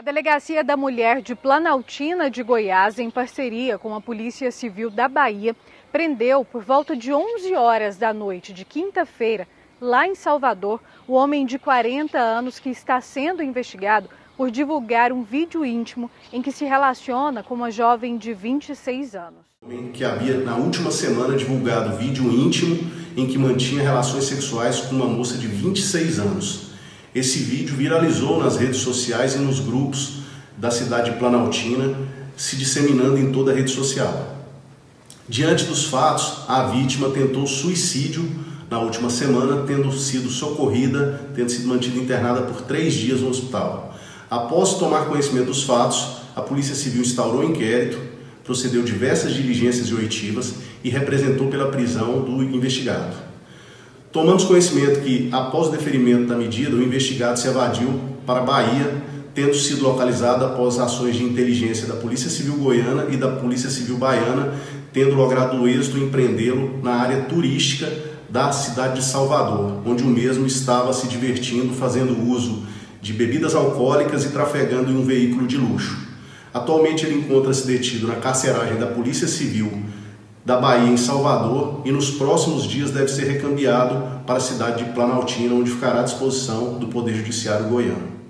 A Delegacia da Mulher de Planaltina de Goiás, em parceria com a Polícia Civil da Bahia, prendeu por volta de 11 horas da noite de quinta-feira, lá em Salvador, o homem de 40 anos que está sendo investigado por divulgar um vídeo íntimo em que se relaciona com uma jovem de 26 anos. O homem que havia, na última semana, divulgado vídeo íntimo em que mantinha relações sexuais com uma moça de 26 anos. Esse vídeo viralizou nas redes sociais e nos grupos da cidade de Planaltina, se disseminando em toda a rede social. Diante dos fatos, a vítima tentou suicídio na última semana, tendo sido socorrida, tendo sido mantida internada por 3 dias no hospital. Após tomar conhecimento dos fatos, a Polícia Civil instaurou inquérito, procedeu diversas diligências e oitivas e representou pela prisão do investigado. Tomamos conhecimento que, após o deferimento da medida, o investigado se evadiu para a Bahia, tendo sido localizado após ações de inteligência da Polícia Civil Goiana e da Polícia Civil Baiana, tendo logrado êxito em prendê-lo na área turística da cidade de Salvador, onde o mesmo estava se divertindo, fazendo uso de bebidas alcoólicas e trafegando em um veículo de luxo. Atualmente ele encontra-se detido na carceragem da Polícia Civil da Bahia, em Salvador, e nos próximos dias deve ser recambiado para a cidade de Planaltina, onde ficará à disposição do Poder Judiciário goiano.